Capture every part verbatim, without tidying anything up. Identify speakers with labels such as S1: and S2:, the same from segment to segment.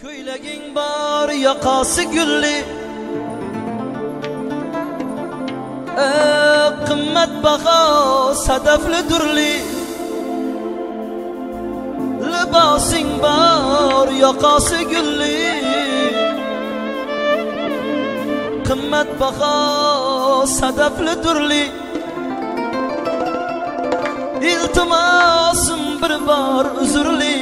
S1: Ko'ylaging bor yoqasi gulli, qimmatbaho sadafli durli. Libosing bor yoqasi gulli, qimmatbaho sadafli durli. İltimosim bir bor uzrli,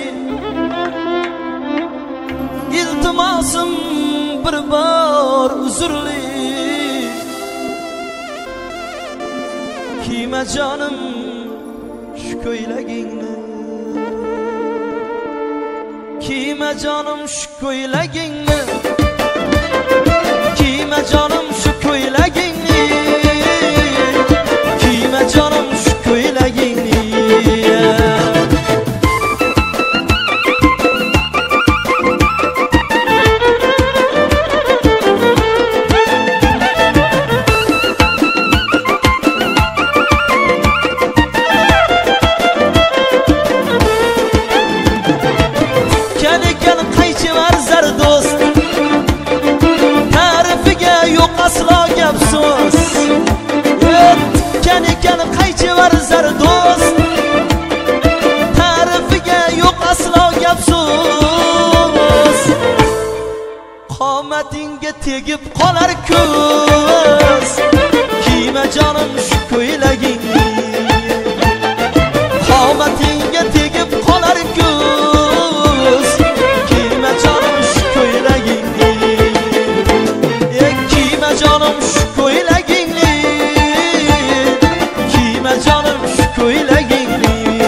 S1: İltimosim bir bor uzrli. Kiyma canım şu ko'ylagingni, kiyma canım şu ko'ylagingni, kiyma canım şu ko'ylagingni, kiyma canım şu ko'ylagingni. Qomatingga tegib qolar ko'z, kiyma jonim shu ko'ylagingni. Qomatingga tegib qolar ko'z, kiyma jonim shu ko'ylagingni. Ey kiyma jonim shu ko'ylagingni, kiyma jonim shu ko'ylagingni.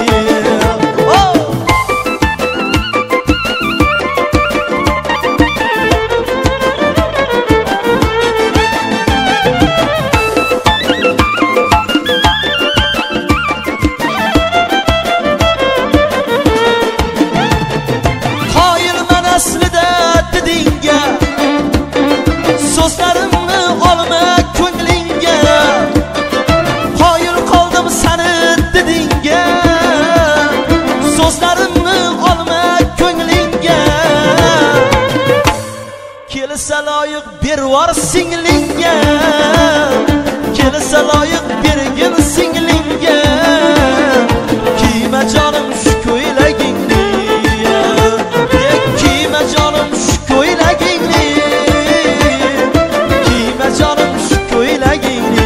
S1: Kelsa loyiq bervar singlinga, kelsa loyiq bergin singlinga. Kiyma jonim shu ko'ylagingni, kiyma jonim shu ko'ylagingni, kiyma jonim shu ko'ylagingni.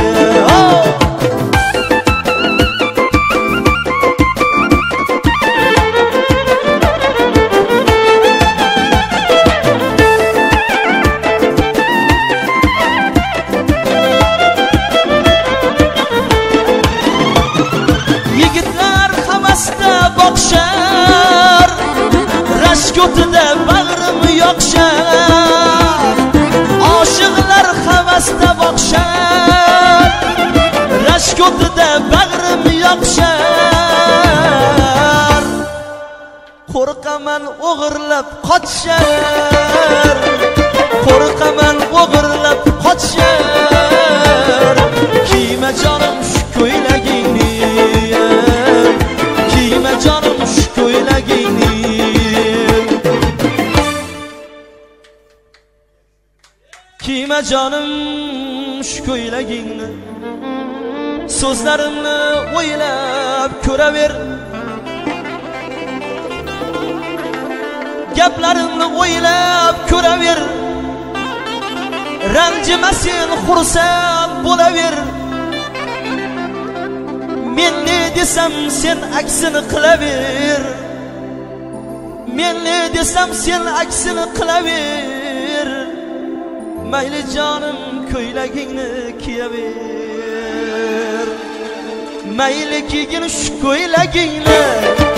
S1: Rashkotida bag'rim yoqshar, oshiqlar havasda boqshar. Rashkotida bag'rim yoqshar, qo'rqaman o'g'irlab qochishar, qo'rqaman o'g'irlab qochishar. Kiyma jonim shu ko'ylagingni, kiyma jonim shu ko'ylagingni. Kiyma jonim shu ko'ylagingni, so'zlarimni o'ylab ko'raver, gaplarimni o'ylab ko'raver. Ranjima sen, xursand bo'laver. Men ne desam sen aksini qilaver, men ne desam sen aksini qilaver. Mayli jonim ko'ylagingni kiyaver, mayli kiygin shu ko'ylagingni.